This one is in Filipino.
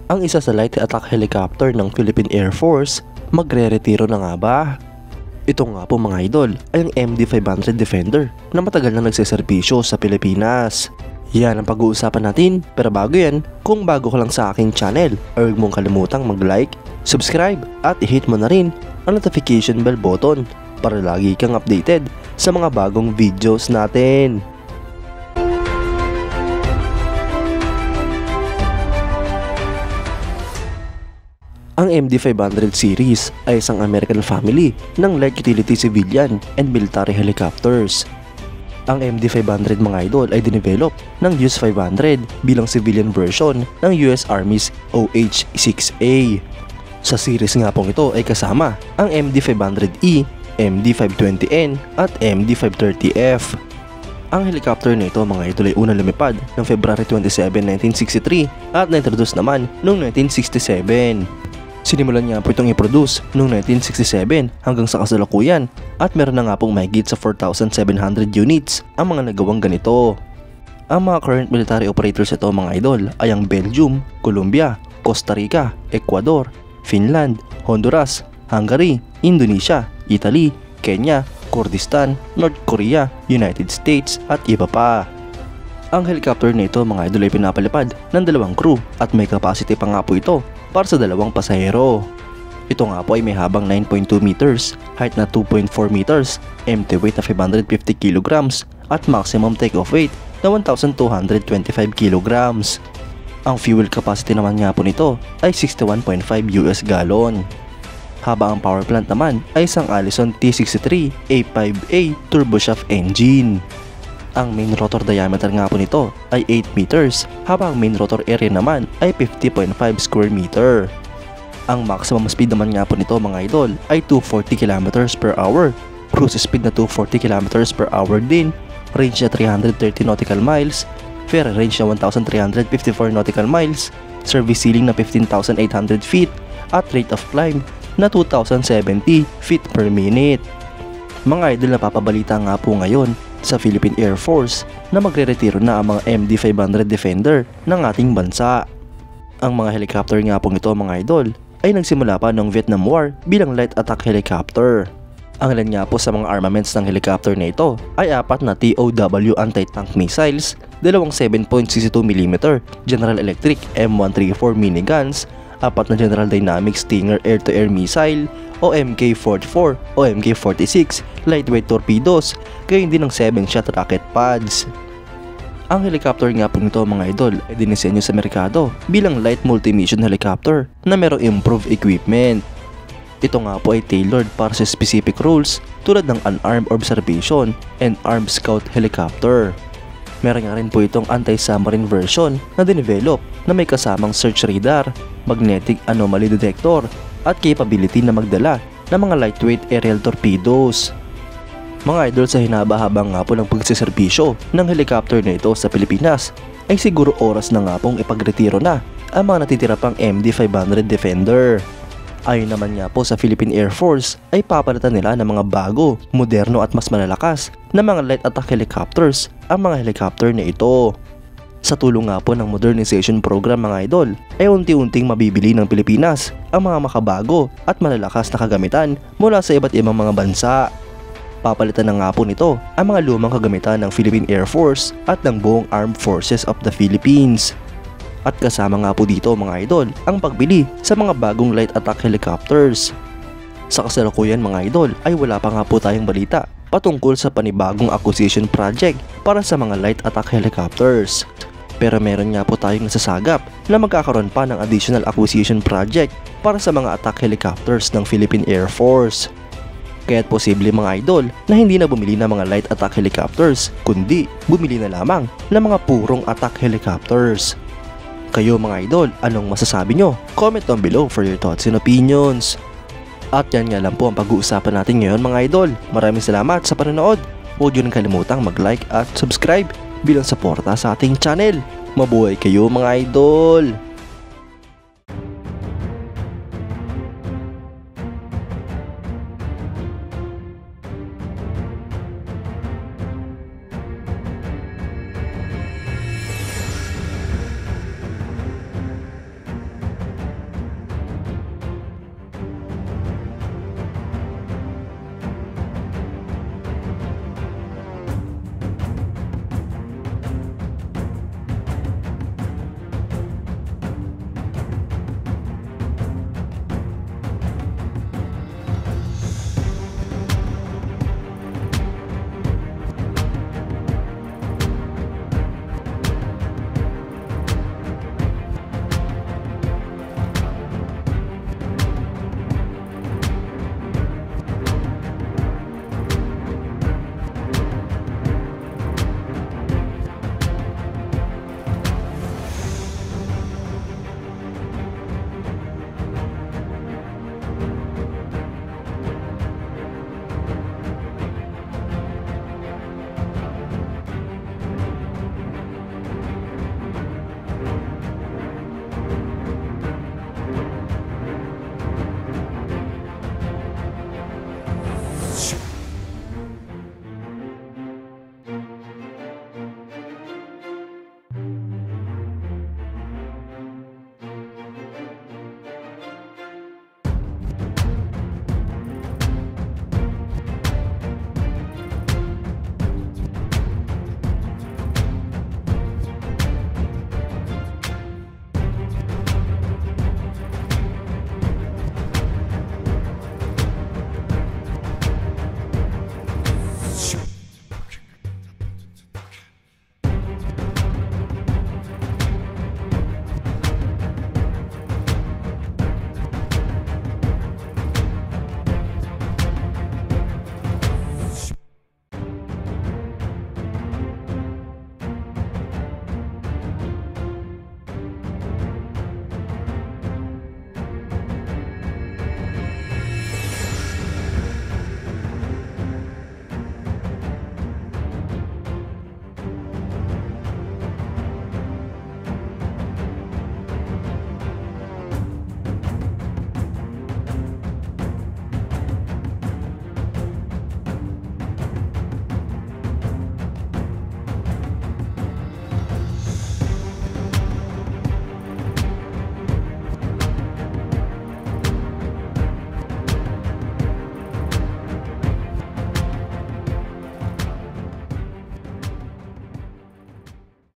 Ang isa sa light attack helicopter ng Philippine Air Force, magre-retiro na nga ba? Ito nga po mga idol ay ang MD-500 Defender na matagal na nagseserbisyo sa Pilipinas. Yan ang pag-uusapan natin, pero bago yan, kung bago ka lang sa aking channel, huwag mong kalimutang mag-like, subscribe at i-hit mo na rin ang notification bell button para lagi kang updated sa mga bagong videos natin. Ang MD-500 series ay isang American family ng light utility civilian and military helicopters. Ang MD-500 mga idol ay dinevelop ng US 500 bilang civilian version ng US Army's OH-6A. Sa series nga pong ito ay kasama ang MD-500E, MD-520N at MD-530F. Ang helicopter na ito mga idol ay unang lumipad ng February 27, 1963 at na-introduce naman noong 1967. Sinimulan niya po itong i-produce noong 1967 hanggang sa kasalukuyan at meron na nga pong mahigit sa 4,700 units ang mga nagawang ganito. Ang mga current military operators ito mga idol ay ang Belgium, Colombia, Costa Rica, Ecuador, Finland, Honduras, Hungary, Indonesia, Italy, Kenya, Kurdistan, North Korea, United States at iba pa. Ang helicopter na ito mga idol ay pinapalipad ng dalawang crew at may capacity pa nga po ito para sa dalawang pasahero. Ito nga po ay may habang 9.2 meters, height na 2.4 meters, empty weight na 550 kilograms at maximum takeoff weight na 1,225 kilograms. Ang fuel capacity naman nga po nito ay 61.5 US gallon. Habang ang power plant naman ay isang Allison T63 A5A turboshaft engine. Ang main rotor diameter nga po nito ay 8 meters habang ang main rotor area naman ay 50.5 square meter. Ang maximum speed naman nga po nito mga idol ay 240 km per hour, cruise speed na 240 km per hour din, range na 330 nautical miles, fair range na 1,354 nautical miles, service ceiling na 15,800 feet at rate of climb na 2,070 feet per minute. Mga idol, napapabalita nga po ngayon sa Philippine Air Force na magre-retiro na ang mga MD-500 Defender ng ating bansa. Ang mga helicopter nga pong ito mga idol ay nagsimula pa noong Vietnam War bilang light attack helicopter. Ang ilan nga po sa mga armaments ng helicopter na ito ay 4 na TOW anti-tank missiles, 2 7.62mm General Electric M134 miniguns, 4 na General Dynamics Stinger air-to-air missile o MK-44 o MK-46 lightweight torpedoes, gayon din ng 7-shot rocket pods. Ang helicopter nga po nito mga idol ay dinisenyo sa merkado bilang light multi-mission helicopter na merong improved equipment. Ito nga po ay tailored para sa specific roles tulad ng unarmed observation and armed scout helicopter. Meron nga rin po itong anti-submarine version na dinevelop na may kasamang search radar, magnetic anomaly detector at capability na magdala ng mga lightweight aerial torpedoes. Mga idol, sa hinaba-habang nga po ng pagsiservisyo ng helicopter na ito sa Pilipinas ay siguro oras na nga pong ipagretiro na ang mga natitira pang MD-500 Defender. Ayon naman nga po sa Philippine Air Force ay papalitan nila ng mga bago, moderno at mas malalakas na mga light attack helicopters ang mga helicopter na ito. Sa tulong nga po ng modernization program mga idol ay unti-unting mabibili ng Pilipinas ang mga makabago at malalakas na kagamitan mula sa iba't ibang mga bansa. Papalitan na nga po nito ang mga lumang kagamitan ng Philippine Air Force at ng buong Armed Forces of the Philippines. At kasama nga po dito mga idol ang pagbili sa mga bagong light attack helicopters. Sa kasalukuyan mga idol ay wala pa nga po tayong balita patungkol sa panibagong acquisition project para sa mga light attack helicopters. Pero meron nga po tayong nasasagap na magkakaroon pa ng additional acquisition project para sa mga attack helicopters ng Philippine Air Force. Kaya't posible mga idol na hindi na bumili ng mga light attack helicopters kundi bumili na lamang ng mga purong attack helicopters. Kayo mga idol, anong masasabi nyo? Comment down below for your thoughts and opinions. At yan nga lang po ang pag-uusapan natin ngayon mga idol. Maraming salamat sa panonood. Huwag nyo nang kalimutang mag-like at subscribe bilang suporta sa ating channel. Mabuhay kayo mga idol!